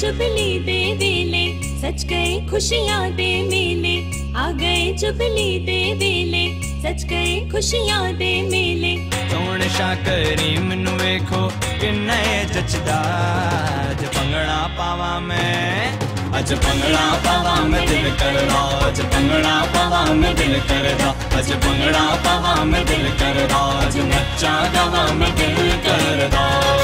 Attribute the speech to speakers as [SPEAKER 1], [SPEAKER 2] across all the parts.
[SPEAKER 1] Jubilee दे वेले सच गए खुशियां दे मेले आ गए जुबली दे वेले सच गए खुशियां दे मेले
[SPEAKER 2] सोने शाह करीम नु वेखो किन्ना जचदा अज भंगड़ा पावा मैं अज भंगड़ा पावा मैं दिल करदा अज भंगड़ा पावा मैं दिल करदा अज भंगड़ा पावा मैं दिल करदा अज नच्चा गावा मैं दिल करदा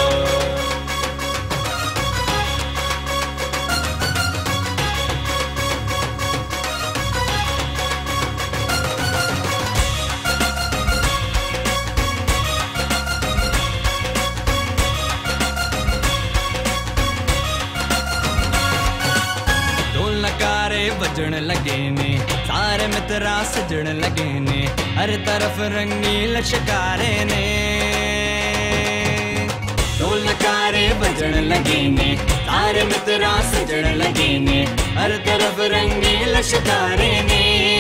[SPEAKER 2] बजन लगे ने सारे मित्रा सजन लगे ने हर तरफ रंगीन शिकारे ने ढोलकारे बजन लगे ने सारे मित्रा सजन लगे ने हर तरफ रंगीन शिकारे ने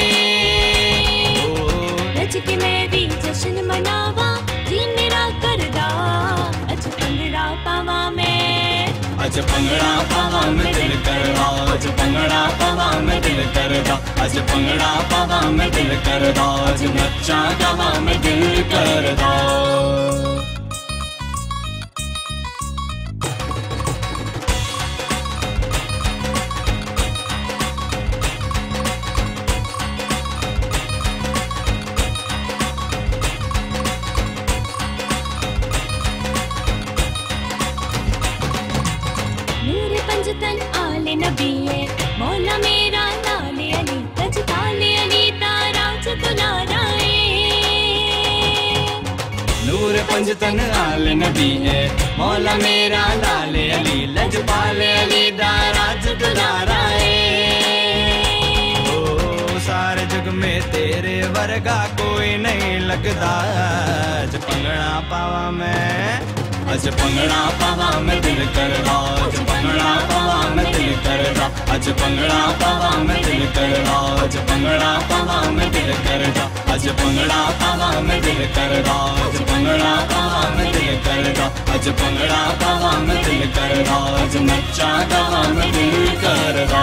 [SPEAKER 1] रज के मैं भी जश्न मनावा जी मेरा करदा अज भंगड़ा पावा मैं
[SPEAKER 2] अज भंगड़ा पावा मैं दिल करदा अज भंगड़ा पावा मैं दिल करदा अज भंगड़ा पावा मैं दिल करदा अज नच्चा गावा मैं दिल करदा
[SPEAKER 1] पंजतन आले नबी है मौला मेरा लाले अली तज ताले अली तारा दुलारा
[SPEAKER 2] नूर पंजतन आले नबी है मौला मेरा लाले अली लजपाले अली दारा दुलारा ओ सारे जग में तेरे वर्गा कोई नहीं लगदा अज भंगड़ा पावा मैं अज भंगड़ा पावा मैं दिल करदा अज भंगड़ा पावा मैं दिल करदा अज भंगड़ा पावा मैं दिल करदा अज भंगड़ा पावा मैं दिल करदा अज भंगड़ा पावा मैं दिल करदा अज भंगड़ा पावा मैं दिल करदा अज भंगड़ा पावा मैं दिल करदा अज नच्चा गावा मैं दिल करदा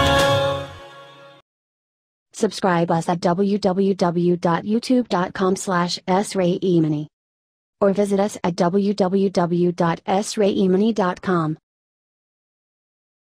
[SPEAKER 3] Subscribe us at www.youtube.com/srayemani or visit us at www.srayemani.com.